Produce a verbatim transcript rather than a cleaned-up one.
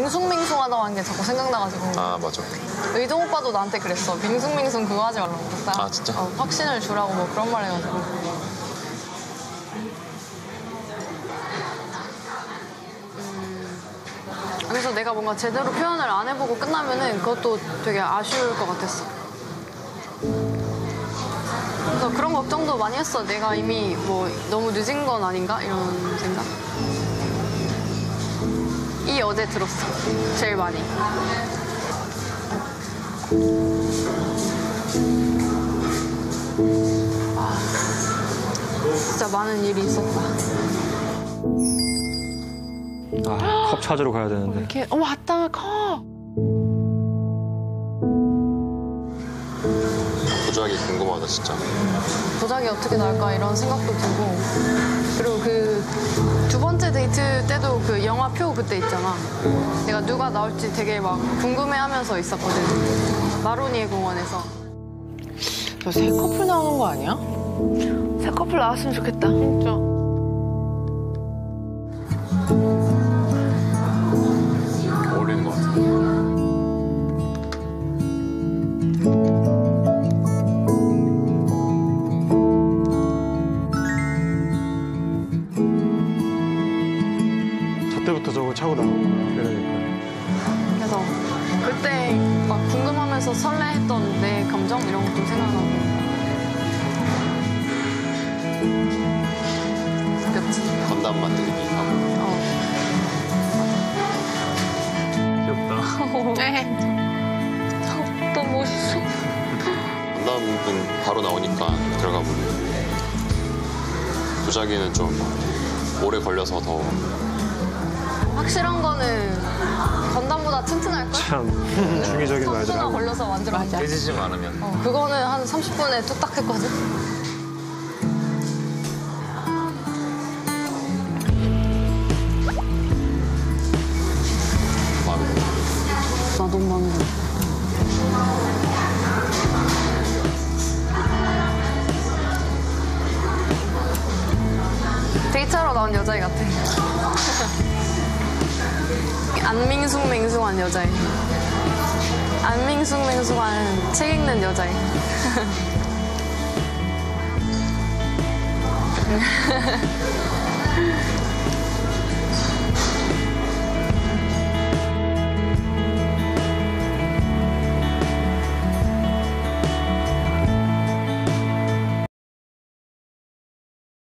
밍숭밍숭하다는 게 자꾸 생각나가지고. 아, 맞아. 의동 오빠도 나한테 그랬어. 밍숭밍숭 그거 하지 말라고. 딱, 아, 진짜? 어, 확신을 주라고 뭐 그런 말 해가지고. 음, 그래서 내가 뭔가 제대로 표현을 안 해보고 끝나면은 그것도 되게 아쉬울 것 같았어. 그래서 그런 걱정도 많이 했어. 내가 이미 뭐 너무 늦은 건 아닌가? 이런 생각. 이 어제 들었어. 제일 많이. 아, 진짜 많은 일이 있었다. 아, 컵 찾으러 가야 되는데. 이렇게 어 왔다 컵. 도자기 궁금하다, 진짜. 도자기 어떻게 나올까 이런 생각도 들고. 그리고 그 두 번째 데이트 때도 그 영화표 그때 있잖아. 내가 누가 나올지 되게 막 궁금해하면서 있었거든. 마로니에 공원에서. 저 새 커플 나오는 거 아니야? 새 커플 나왔으면 좋겠다. 진짜. 어울리는 것 같아. 그때부터 저거 차고 나오고 그러니까. 그래서 그때 막 궁금하면서 설레했던 내 감정 이런 것도 생각나고. 웃겼지. 건담 만들기 하고. 어. 귀엽다. 네. 또 멋있어. 건담은 바로 나오니까 들어가 보네. 도자기는 좀 오래 걸려서 더. 확실한 거는 건담보다 튼튼할걸? 참 중의적인 말들 삼 하고. 분간 걸려서 만들어. 맞아. 깨지지 않으면. 어, 그거는 한 삼십 분에 뚝딱 했거든. 마음에 들어. 나도 마음에 들어. 데이트하러 나온 여자애 같아. 안밍숭맹숭한 여자애. 안밍숭맹숭한 책 읽는 여자애.